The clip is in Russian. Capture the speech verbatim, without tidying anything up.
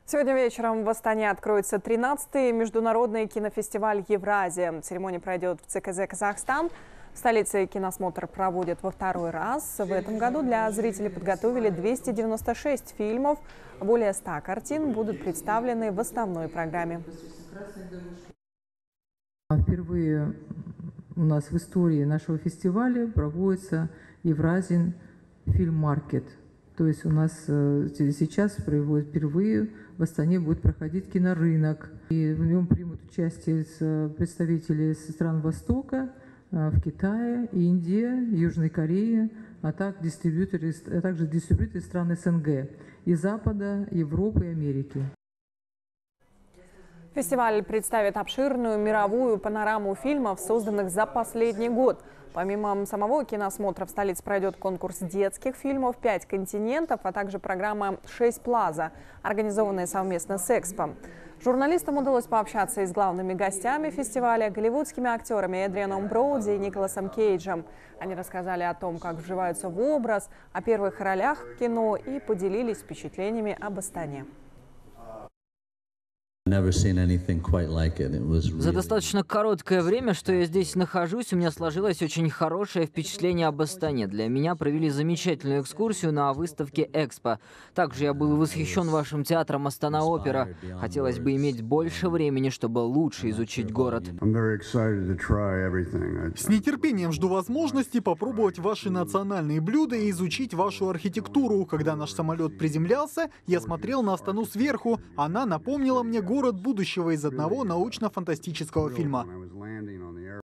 Сегодня вечером в Астане откроется тринадцатый международный кинофестиваль «Евразия». Церемония пройдет в ЦКЗ «Казахстан». В столице киносмотр проводят во второй раз. В этом году для зрителей подготовили двести девяносто шесть фильмов. Более ста картин будут представлены в основной программе. Впервые у нас в истории нашего фестиваля проводится Евразиan Film Market. То есть у нас сейчас проводят впервые в Астане будет проходить кинорынок. И в нем примут участие представители стран Востока, в Китае, Индии, Южной Корее, а также дистрибьюторы, а также дистрибьюторы стран СНГ и Запада, Европы и Америки. Фестиваль представит обширную мировую панораму фильмов, созданных за последний год. Помимо самого киносмотра в столице пройдет конкурс детских фильмов «Пять континентов», а также программа «Шесть Плаза», организованная совместно с Экспо. Журналистам удалось пообщаться и с главными гостями фестиваля, голливудскими актерами Эдрианом Броуди и Николасом Кейджем. Они рассказали о том, как вживаются в образ, о первых ролях в кино и поделились впечатлениями об Астане. За достаточно короткое время, что я здесь нахожусь, у меня сложилось очень хорошее впечатление об Астане. Для меня провели замечательную экскурсию на выставке Экспо. Также я был восхищен вашим театром Астана-Опера. Хотелось бы иметь больше времени, чтобы лучше изучить город. С нетерпением жду возможности попробовать ваши национальные блюда и изучить вашу архитектуру. Когда наш самолет приземлялся, я смотрел на Астану сверху. Она напомнила мне город будущего из одного научно-фантастического фильма.